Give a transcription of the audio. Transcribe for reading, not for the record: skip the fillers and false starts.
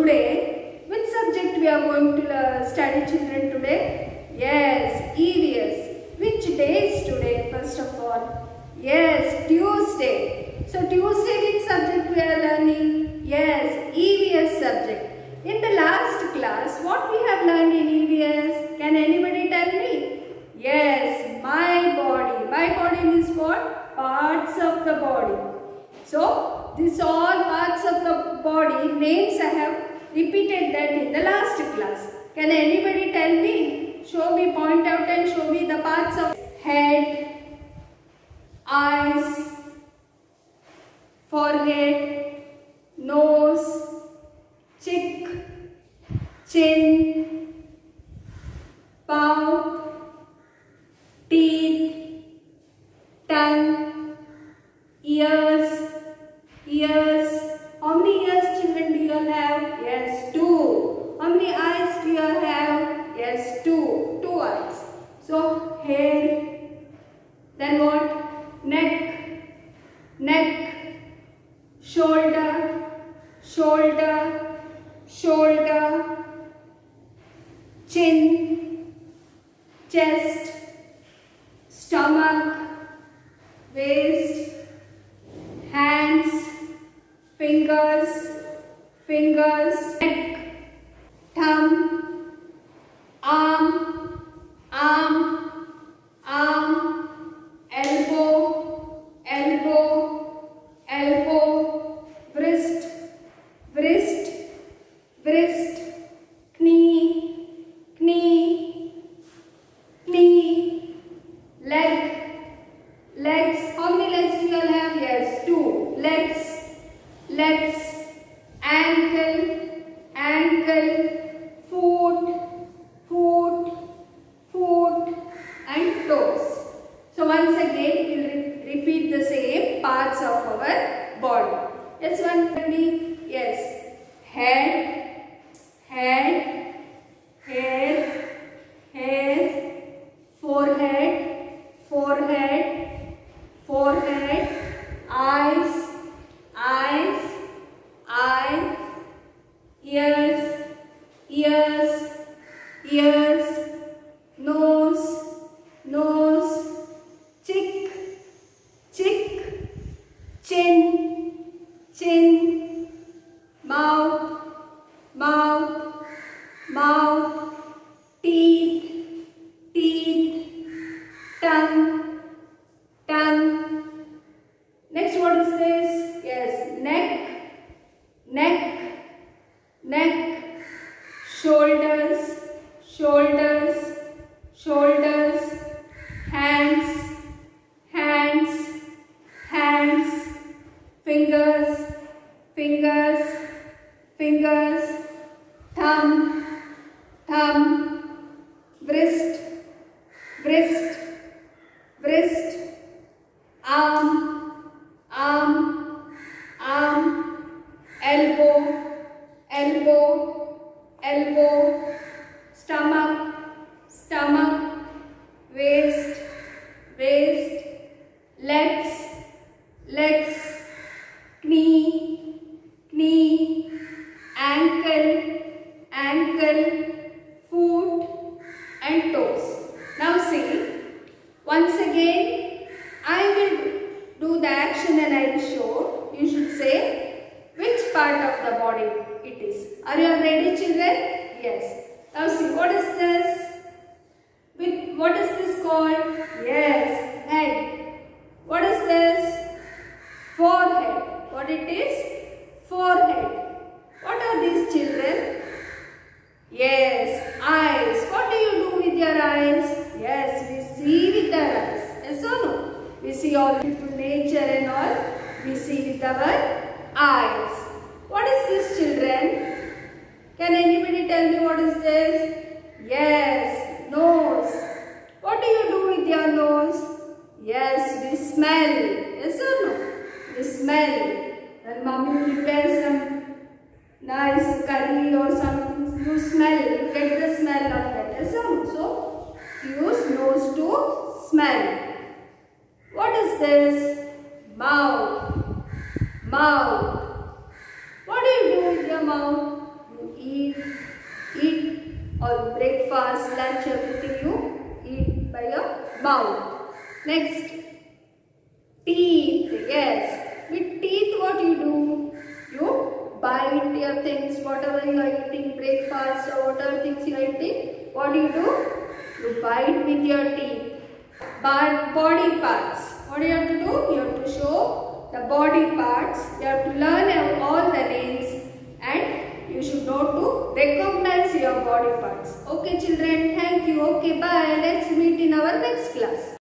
today, which subject we are going to study, children, today? Yes, EVS. Which day is today, first of all? Yes, Tuesday. So Tuesday, which subject we are learning? Yes, EVS subject. In the last class, what we have learned in EVS? Can anybody tell me? Yes, my body. My body means what? Parts of the body. So, these all parts of the body names I have repeated that in the last class. Can anybody tell me? Show me, point out and show me the parts of head, eyes, forehead, nose, cheek, chin, mouth, teeth, tongue, ears. How many ears, children, do you all have? Yes, 2. How many eyes do you all have? Yes, 2. 2 eyes. So, hair. Then what? Neck. Shoulder. Chin. Chest. Stomach. Waist. Hands. Fingers, neck, thumb, arm, elbow, wrist, knee, legs. How many legs do you all have? Yes, 2. Legs, ankle, foot and toes. So once again we will repeat the same parts of our body. Yes, one me. Yes, head, hair, forehead, eyes, ears, nose, cheek, chin, mouth, teeth, tongue. Next, what is this? Yes, neck, shoulders, hands, fingers, thumb, wrist, arm, elbow, stomach, waist, legs, knee, ankle, foot and toes. Now see, once again I will do the action and I will show. You should say which part of the body it is. Are you all ready, children? Yes. Now see, what is this? What is this called? Yes, head. What is this? Forehead. What it is? Forehead. What are these, children? Yes, eyes. What do you do with your eyes? Yes, we see with our eyes. Yes or no? We see all beautiful nature and all. We see with our eyes. What is this, children? Can anybody tell me what is this? Yes, nose. What do you do with your nose? Yes, we smell. Yes or no? We smell. When mommy prepares some nice curry or something, you smell. You get the smell of that. Yes or no? So, use nose to smell. What is this? Mouth. What do you do with your mouth? You or breakfast, lunch, everything you eat by your mouth. Next, teeth. Yes, with teeth what you do? You bite your things, whatever you are eating, breakfast or whatever things you are eating. What do? You bite with your teeth. But body parts. What do you have to do? You have to show the body parts. You have to learn all the names and you should know to recognize your body parts. Okay children, thank you. Okay, bye. Let's meet in our next class.